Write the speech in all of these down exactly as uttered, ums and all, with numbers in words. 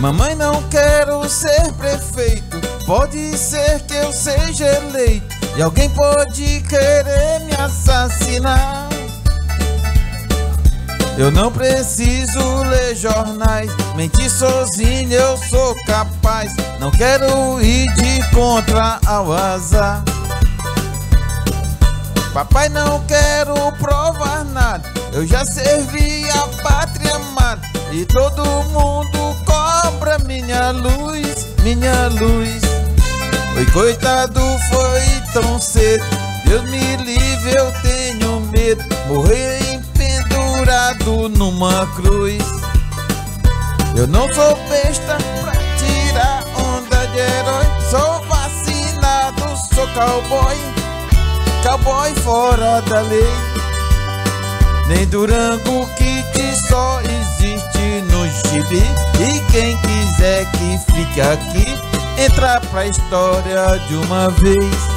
Mamãe, não quero ser prefeito, pode ser que eu seja eleito e alguém pode querer me assassinar. Eu não preciso ler jornais, mentir sozinho eu sou capaz. Não quero ir de contra ao azar. Papai, não quero provar nada, eu já servi a pátria amada e todo mundo cobra minha luz, minha luz. Oi, coitado, foi tão cedo, Deus me livre, eu tenho medo, morrer pendurado numa cruz. Eu não sou besta pra tirar onda de herói, sou vacinado, sou cowboy, cowboy fora da lei. Nem Durango Kid só existe no gibi, e quem quiser que fique aqui, entra pra história de uma vez.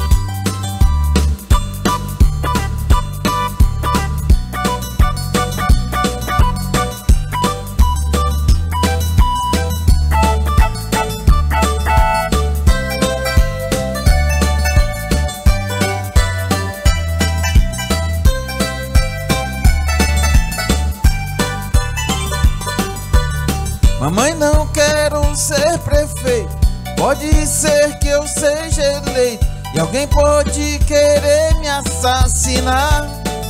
Mamãe, não quero ser prefeito, pode ser que eu seja eleito e alguém pode querer me assassinar.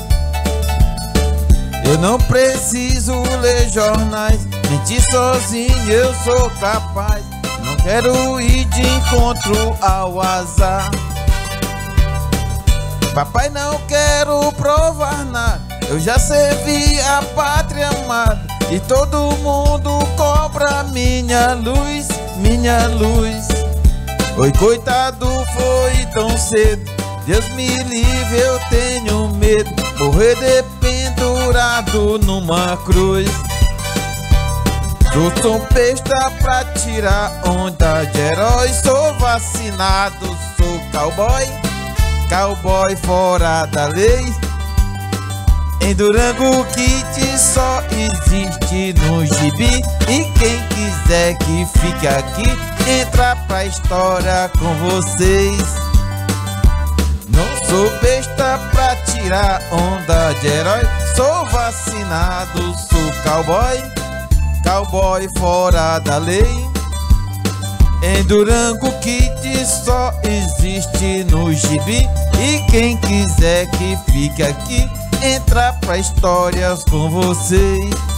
Eu não preciso ler jornais, mentir sozinho eu sou capaz. Não quero ir de encontro ao azar. Papai, não quero provar nada, eu já servi a pátria amada e todo mundo cobra minha luz, minha luz. Oi, coitado, foi tão cedo, Deus me livre, eu tenho medo, morrer dependurado numa cruz. Eu sou besta pra tirar onda de herói, sou vacinado, sou cowboy, cowboy fora da lei. Em Durango Kid só existe no gibi, e quem quiser que fique aqui, entra pra história com vocês. Não sou besta pra tirar onda de herói, sou vacinado, sou cowboy, cowboy fora da lei. Em Durango Kid só existe no gibi, e quem quiser que fique aqui, entra pra histórias com vocês.